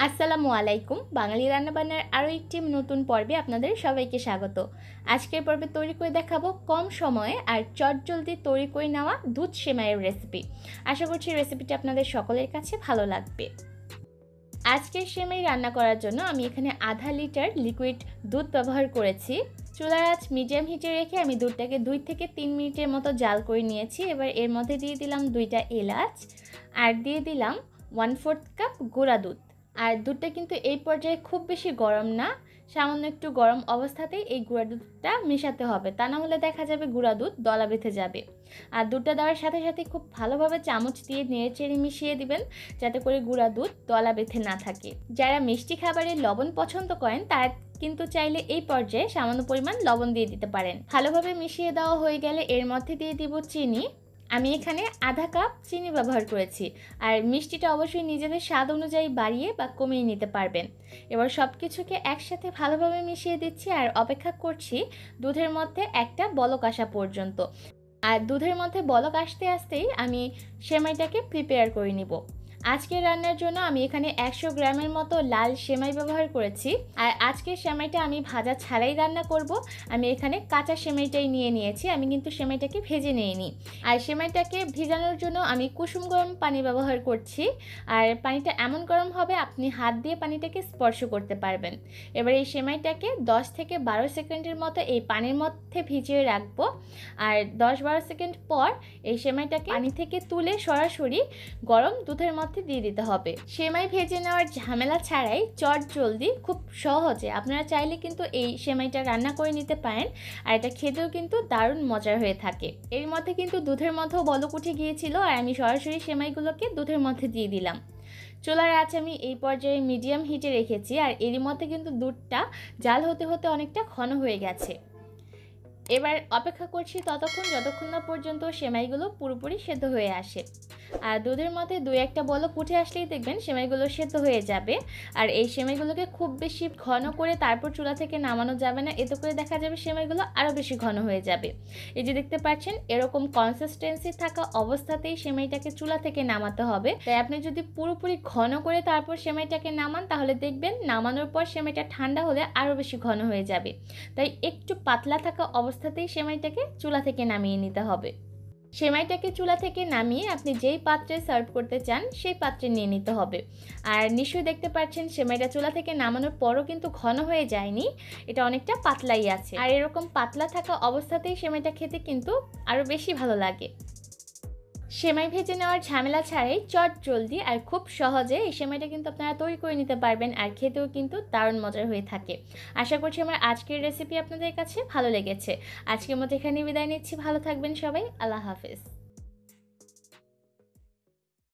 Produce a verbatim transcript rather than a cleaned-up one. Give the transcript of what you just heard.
আসসালামু আলাইকুম। বাঙালি রান্নাবান্নার আরও একটি নতুন পর্বে আপনাদের সবাইকে স্বাগত। আজকের পর্বে তৈরি করে দেখাবো কম সময়ে আর চটজলদি তৈরি করে নেওয়া দুধ সেমাইয়ের রেসিপি। আশা করছি রেসিপিটা আপনাদের সকলের কাছে ভালো লাগবে। আজকের সেমাই রান্না করার জন্য আমি এখানে আধা লিটার লিকুইড দুধ ব্যবহার করেছি। চুলার আঁচ মিডিয়াম হিটে রেখে আমি দুধটাকে দুই থেকে তিন মিনিটের মতো জাল করে নিয়েছি। এবার এর মধ্যে দিয়ে দিলাম দুইটা এলাচ আর দিয়ে দিলাম ওয়ান ফোর্থ কাপ গুঁড়া দুধ। আর দুধটা কিন্তু এই পর্যায়ে খুব বেশি গরম না, সামান্য একটু গরম অবস্থাতেই এই গুঁড়া দুধটা মেশাতে হবে, তা না হলে দেখা যাবে গুঁড়া দুধ দলা বেঁধে যাবে। আর দুধটা দেওয়ার সাথে সাথে খুব ভালোভাবে চামচ দিয়ে নেড়ে চেড়ে মিশিয়ে দিবেন, যাতে করে গুঁড়া দুধ দলা বেঁধে না থাকে। যারা মিষ্টি খাবারে লবণ পছন্দ করেন তারা কিন্তু চাইলে এই পর্যায়ে সামান্য পরিমাণ লবণ দিয়ে দিতে পারেন। ভালোভাবে মিশিয়ে দেওয়া হয়ে গেলে এর মধ্যে দিয়ে দিব চিনি। আমি এখানে আধা কাপ চিনি ব্যবহার করেছি। আর মিষ্টিটা অবশ্যই নিজেদের স্বাদ অনুযায়ী বাড়িয়ে বা কমিয়ে নিতে পারবেন। এবার সব কিছুকে একসাথে ভালোভাবে মিশিয়ে দিচ্ছি আর অপেক্ষা করছি দুধের মধ্যে একটা বলক আসা পর্যন্ত। আর দুধের মধ্যে বলক আসতে আসতেই আমি সেমাইটাকে প্রিপেয়ার করে নিব। আজকের রান্নার জন্য আমি এখানে একশো গ্রামের মতো লাল সেমাই ব্যবহার করেছি। আর আজকের সেমাইটা আমি ভাজা ছাড়াই রান্না করব। আমি এখানে কাঁচা সেমাইটাই নিয়ে নিয়েছি, আমি কিন্তু সেমাইটাকে ভেজে নিইনি। আর সেমাইটাকে ভেজানোর জন্য আমি কুসুম গরম পানি ব্যবহার করছি। আর পানিটা এমন গরম হবে আপনি হাত দিয়ে পানিটাকে স্পর্শ করতে পারবেন। এবার এই সেমাইটাকে দশ থেকে বারো সেকেন্ডের মতো এই পানির মধ্যে ভিজিয়ে রাখবো। আর দশ বারো সেকেন্ড পর এই সেমাইটাকে পানি থেকে তুলে সরাসরি গরম দুধের মধ্যে দিয়ে দিতে হবে। সেমাই ভেজে নেওয়ার ঝামেলা ছাড়াই চট জলদি খুব সহজে আপনারা চাইলে কিন্তু এই সেমাইটা রান্না করে নিতে পারেন। আর এটা খেতেও কিন্তু দারুণ মজার হয়ে থাকে। এর মধ্যে কিন্তু দুধের মধ্যেও বলক উঠে গিয়েছিল আর আমি সরাসরি সেমাইগুলোকে দুধের মধ্যে দিয়ে দিলাম। চুলার আঁচ আমি এই পর্যায়ে মিডিয়াম হিটে রেখেছি। আর এরই মধ্যে কিন্তু দুধটা জাল হতে হতে অনেকটা ঘন হয়ে গেছে। এবার অপেক্ষা করছি ততক্ষণ যতক্ষণ না পর্যন্ত সেমাইগুলো পুরোপুরি সেদ্ধ হয়ে আসে। আর দুধের মধ্যে দুই একটা বলক উঠে আসলেই দেখবেন সেমাইগুলো সেদ্ধ হয়ে যাবে। আর এই সেমাইগুলোকে খুব বেশি ঘন করে তারপর চুলা থেকে নামানো যাবে না, এতে করে দেখা যাবে সেমাইগুলো আরও বেশি ঘন হয়ে যাবে। এই যে দেখতে পাচ্ছেন এরকম কনসিস্টেন্সি থাকা অবস্থাতেই সেমাইটাকে চুলা থেকে নামাতে হবে। তাই আপনি যদি পুরোপুরি ঘন করে তারপর সেমাইটাকে নামান তাহলে দেখবেন নামানোর পর সেমাইটা ঠান্ডা হলে আরও বেশি ঘন হয়ে যাবে। তাই একটু পাতলা থাকা অবস্থাতেই সেমাইটাকে চুলা থেকে নামিয়ে নিতে হবে। সেমাইটাকে চুলা থেকে নামিয়ে আপনি যেই পাত্রে সার্ভ করতে চান সেই পাত্রে নিয়ে নিতে হবে। আর নিশ্চয়ই দেখতে পাচ্ছেন সেমাইটা চুলা থেকে নামানোর পরও কিন্তু ঘন হয়ে যায়নি, এটা অনেকটা পাতলাই আছে। আর এরকম পাতলা থাকা অবস্থাতেই সেমাইটা খেতে কিন্তু আরও বেশি ভালো লাগে। সেমাই ভেজে নেওয়ার ঝামেলা ছাড়াই চট জলদি আর খুব সহজে এই সেমাইটা কিন্তু আপনারা তৈরি করে নিতে পারবেন। আর খেতেও কিন্তু দারুণ মজার হয়ে থাকে। আশা করছি আমার আজকের রেসিপি আপনাদের কাছে ভালো লেগেছে। আজকের মতো এখানে বিদায় নিচ্ছি। ভালো থাকবেন সবাই। আল্লাহ হাফেজ।